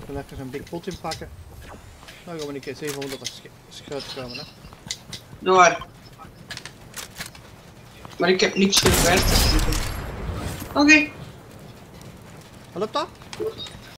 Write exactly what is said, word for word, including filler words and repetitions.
wil even een big pot inpakken. Nou gaan we een keer zevenhonderd schuit komen, hè. Nou waar. Maar ik heb niks gewerkt. Oké. Okay. Wat loopt dat?